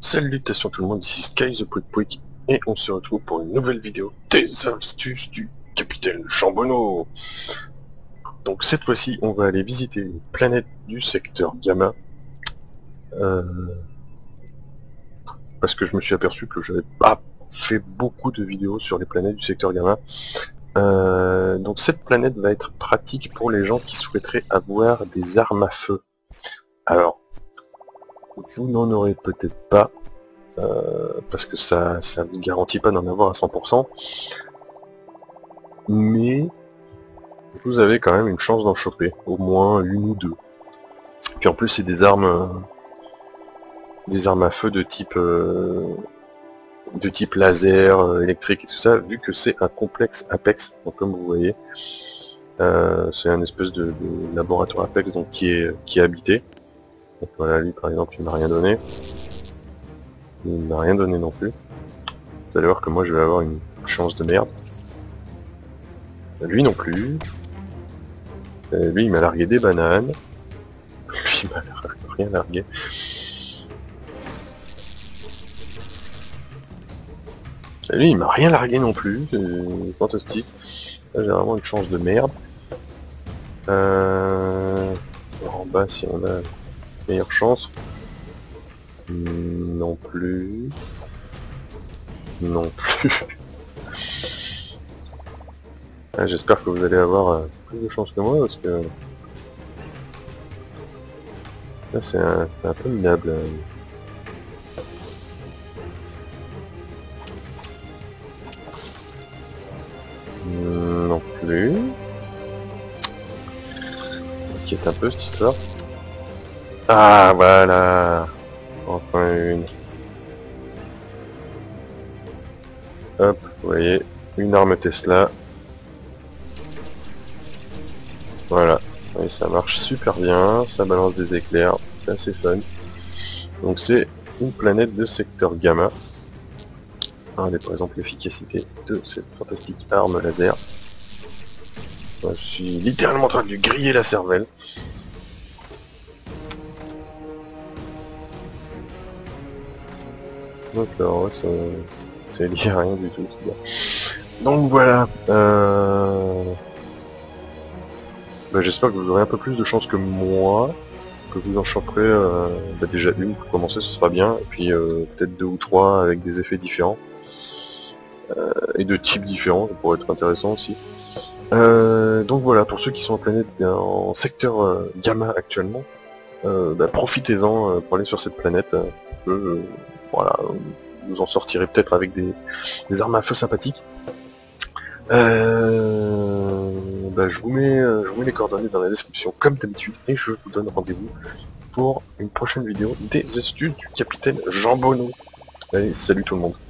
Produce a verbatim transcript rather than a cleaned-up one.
Salutations tout le monde, ici Sky the Pouic Pouic, et on se retrouve pour une nouvelle vidéo des astuces du capitaine Jambonneau. Donc cette fois-ci, on va aller visiter une planète du secteur Gamma, euh, parce que je me suis aperçu que j'avais pas fait beaucoup de vidéos sur les planètes du secteur Gamma. Euh, donc cette planète va être pratique pour les gens qui souhaiteraient avoir des armes à feu. Alors, vous n'en aurez peut-être pas, euh, parce que ça ça ne garantit pas d'en avoir à cent pour cent, mais vous avez quand même une chance d'en choper, au moins une ou deux. Puis en plus c'est des armes euh, des armes à feu de type euh, de type laser, euh, électrique et tout ça, vu que c'est un complexe Apex, donc comme vous voyez, euh, c'est un espèce de, de laboratoire Apex donc qui est qui est habité. Donc voilà, lui par exemple il m'a rien donné. Il m'a rien donné non plus. Vous allez voir que moi je vais avoir une chance de merde. Lui non plus. Et lui il m'a largué des bananes. Lui il m'a rien largué. Et lui il m'a rien largué non plus. C'est fantastique. Là j'ai vraiment une chance de merde. Euh... En bas si on a meilleure chance. Non plus. Non plus. Ah, j'espère que vous allez avoir euh, plus de chance que moi parce que là c'est un, un peu minable. Non plus. Inquiète un peu cette histoire. Ah voilà. Enfin une. Hop, vous voyez, une arme Tesla. Voilà, et ça marche super bien, ça balance des éclairs, c'est assez fun. Donc c'est une planète de secteur Gamma. Regardez par exemple l'efficacité de cette fantastique arme laser. Je suis littéralement en train de lui griller la cervelle. Donc alors, c'est lié à rien du tout. Donc voilà. Euh... Bah, j'espère que vous aurez un peu plus de chance que moi, que vous en choperez euh, bah, déjà une pour commencer, ce sera bien, et puis euh, peut-être deux ou trois avec des effets différents, euh, et de types différents, ça pourrait être intéressant aussi. Euh, donc voilà, pour ceux qui sont en planète en secteur euh, Gamma actuellement, euh, bah, profitez-en euh, pour aller sur cette planète, euh, que, euh, voilà, vous en sortirez peut-être avec des, des armes à feu sympathiques. Euh, bah, je, vous mets, euh, je vous mets les coordonnées dans la description comme d'habitude et je vous donne rendez-vous pour une prochaine vidéo des astuces du capitaine Jambonneau. Allez, salut tout le monde.